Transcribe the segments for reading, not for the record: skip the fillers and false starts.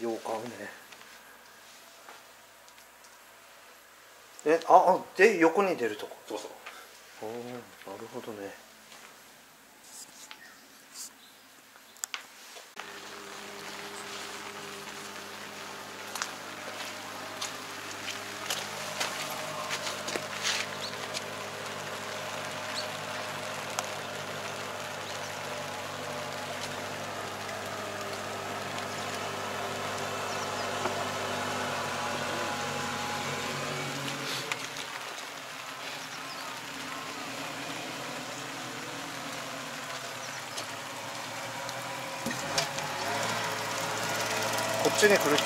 よう買うね。で横に出るとこ。 そうそう。 おお、なるほどね。こっちに来る人。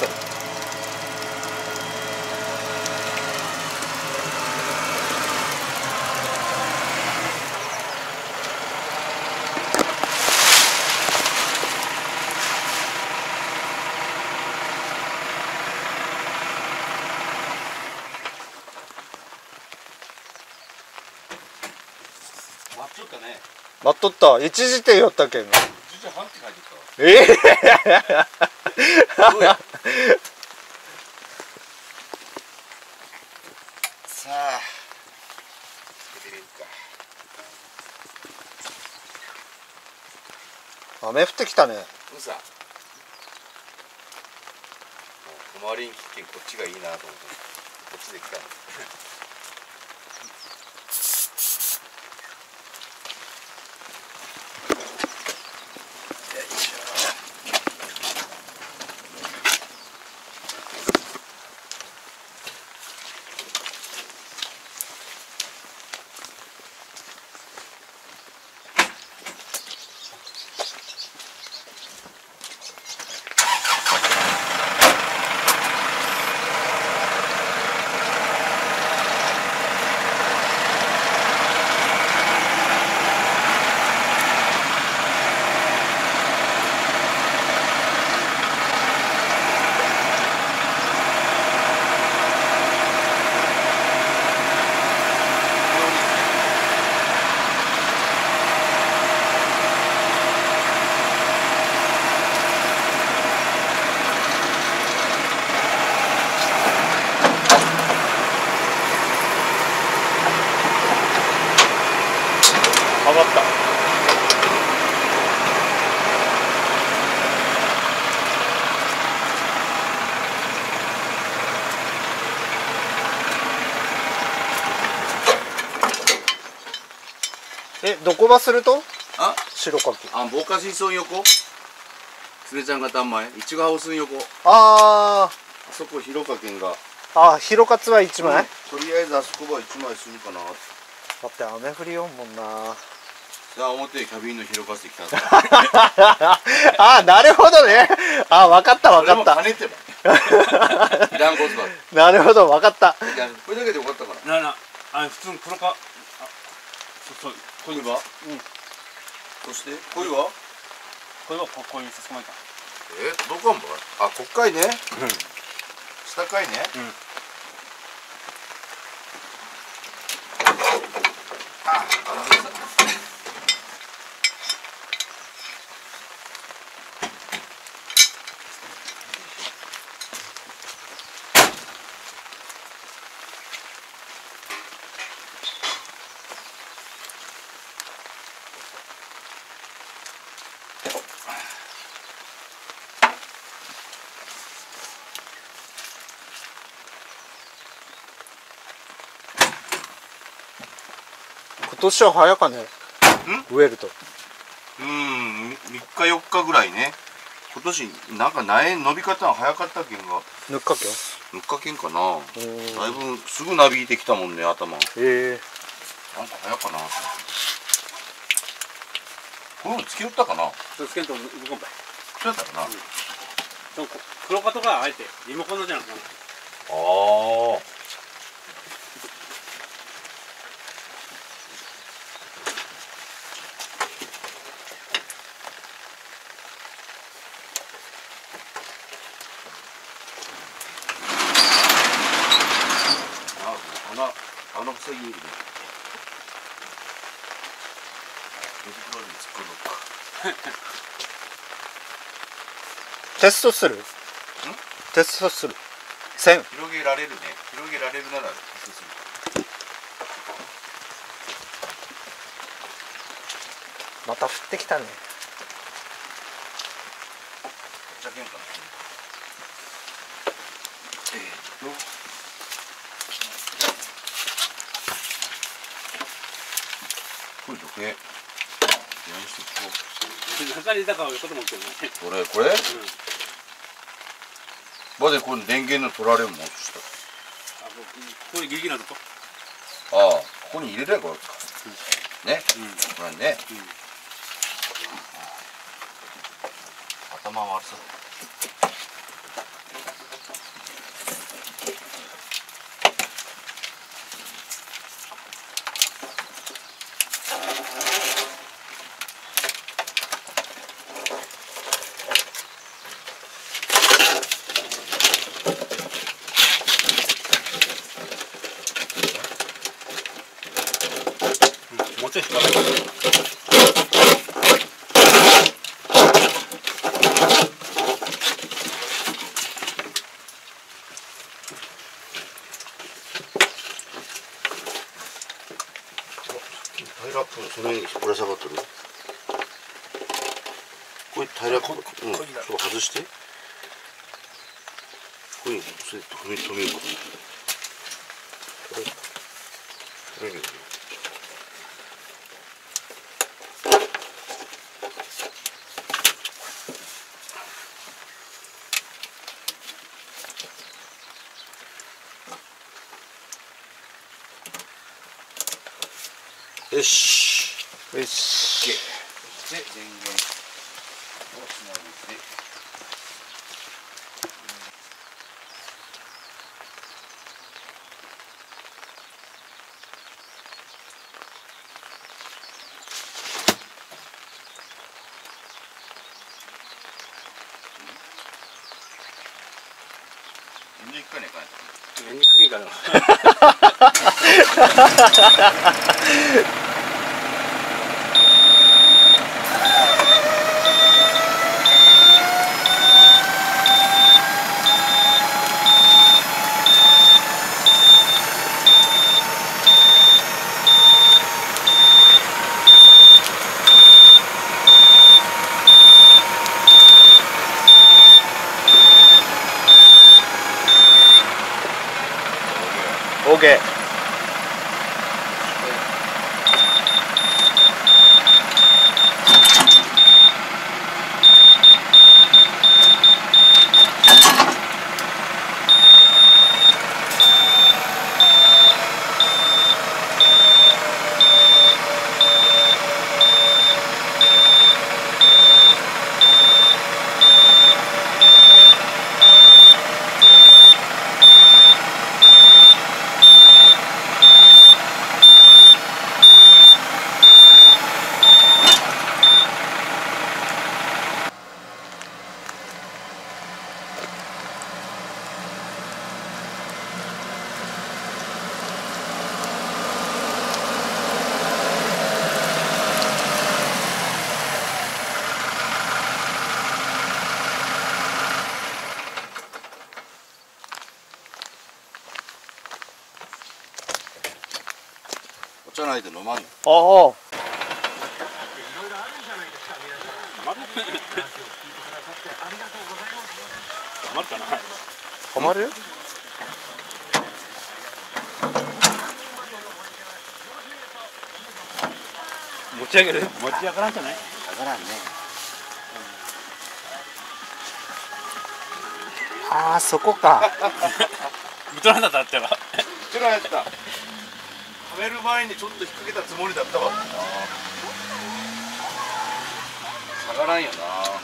待っちょったね。 待っとった。一時停寄ったけん。 1時半って書いてた。どうや。さあつけてみるか。 雨降ってきたね。 うさ小回りに来てこっちがいいなと思ってこっちで来たの。 上がった。どこばすると？ あ、 白かき。 防火水槽横。すねちゃんがたんまえ。いちごハウス横。 あそこ広かけんが。 広かつは1枚、 とりあえずあそこは1枚するかな。 だって雨降りよんもんな。 じゃあ表キャビンの広かせてきたんだ。 なるほどね。わかったわかった。 兼ねてば。いらんことだ。 なるほどわかった。 これだけでよかったから。 普通の黒か。そうこれは？そしてこれは？ これはこういうさすがないか。 どこんば？こっかいね。下かいね。 今年は早かね。植えると。 3日4日ぐらいね。今年なんか苗伸び方が早かったけんが。 ぬっかけん？ ぬっかけんかな。だいぶすぐなびいてきたもんね、頭。なんか早かな。これもつけよったかな。 つけんと動かんばい。 そうやったかな。 黒かとかあえてリモコンのじゃなくて。 穴塞ぎ入れる。水袋に突っ込んどくか。 テストする？ テストする。1000。 広げられるね。広げられるならテストする。 また降ってきたね。 じゃけんかな。これどけ。何してこ中にいたかはよかと思ってるね。 う。これ。までこれ電源の取られるもんとした。 ここにギリギリなとこ。 ああ、ここに入れればこれか。ね。これね。頭回す。 もうちょい引っ張る。 タイラップそれにぶら下がってる。これタイラップ、そう外して。これそれ止めるか。これよし。 よし。 で電源をつなげて。電源かねかね。 電源かけんかな。 オーケー。 お茶ないで飲まんよ。 ああ。 余るかな。 はまる？ 持ち上げる？持ち上がらんじゃない？ 上がらんね。 ああ、そこか。 見とらんだったってば。 ちらやった。はめる前にちょっと引っ掛けたつもりだったわ。下がらんよな。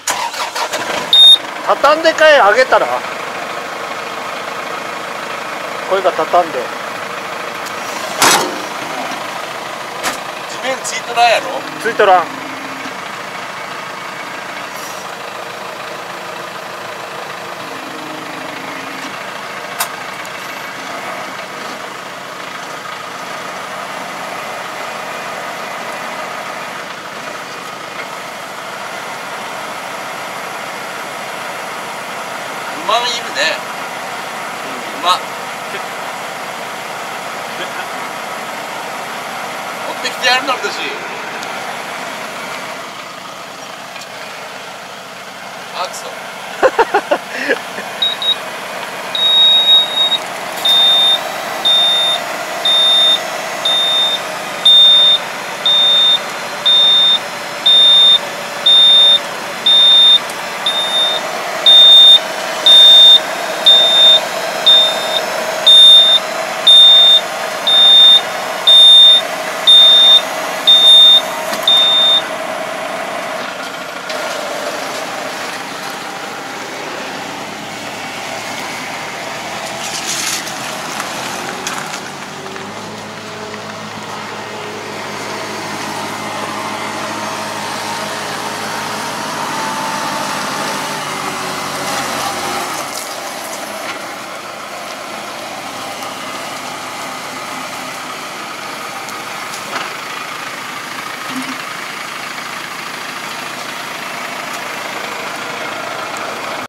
畳んでかい上げたら。これが畳んで。 地面ついとらんやろ。 ついとらん。 馬いるね。 まっ持ってきてやるのるとしあくそ